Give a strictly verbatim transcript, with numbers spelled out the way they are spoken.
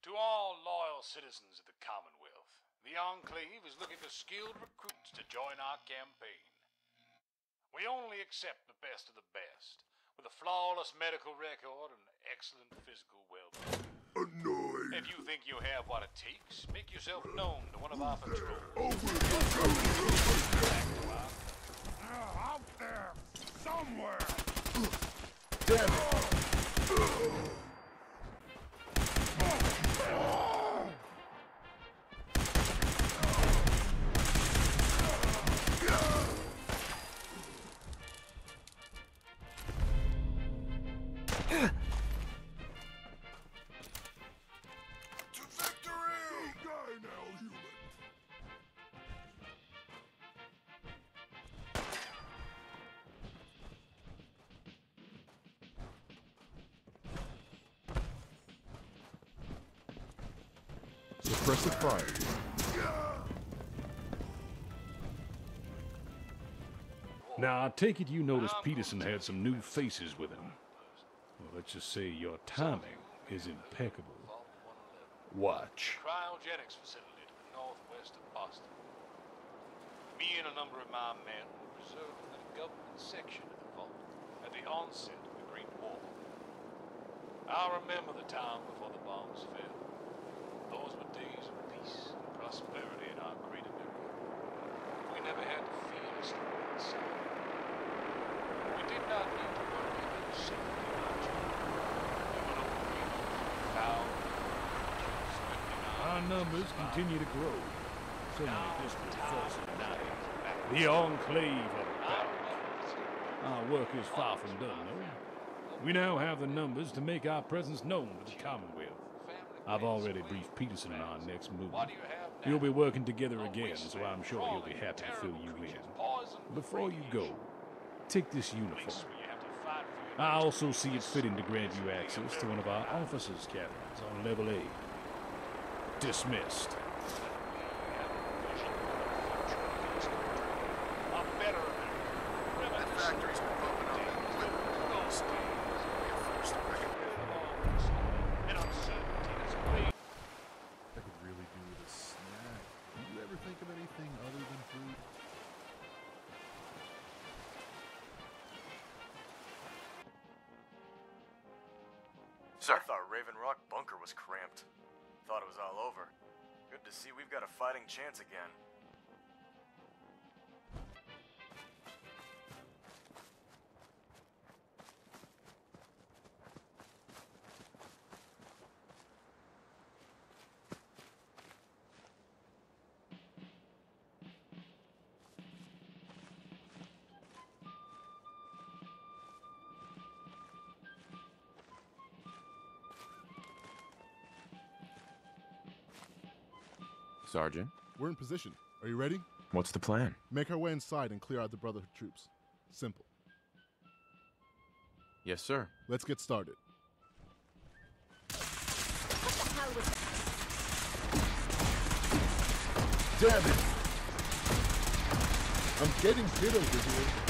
To all loyal citizens of the Commonwealth, the Enclave is looking for skilled recruits to join our campaign. We only accept the best of the best, with a flawless medical record and excellent physical well-being. Annoyed. If you think you have what it takes, make yourself known to one of our patrols. Over Uh, out there! Somewhere! Damn it! To victory! Die now, human! Suppressive fire. Now, I take it you noticed Peterson had some new faces with him. Well, let's just say your timing is impeccable. Watch. Cryogenics facility to the northwest of Boston. Me and a number of my men were reserved for the government section of the vault at the onset of the Great War. I remember the time before the bombs fell. Those were days of peace and prosperity in our great America. We never had to fear a storm outside. We did not need to worry about safety in our job. We went over fields, cows, Our numbers continue to grow. So many distant forces. The Enclave are back. Our work is far from done, though. We now have the numbers to make our presence known to the Commonwealth. I've already briefed Peterson on our next move. We'll be working together again, so I'm sure he'll be happy to fill you in. Before you go, take this uniform. I also see it fitting to grant you access to one of our officers' cabins on level A. Dismissed. That factory's been pumping out that equipment all state. We're forced to recognize. I could really do with a snack. Do you ever think of anything other than food? Sir. I thought Raven Rock bunker was cramped. Thought it was all over. Good to see we've got a fighting chance again. Sergeant, We're in position. Are you ready? what's the plan? Make our way inside and clear out the Brotherhood troops. Simple. Yes, sir. Let's get started. Damn it! I'm getting hit over here.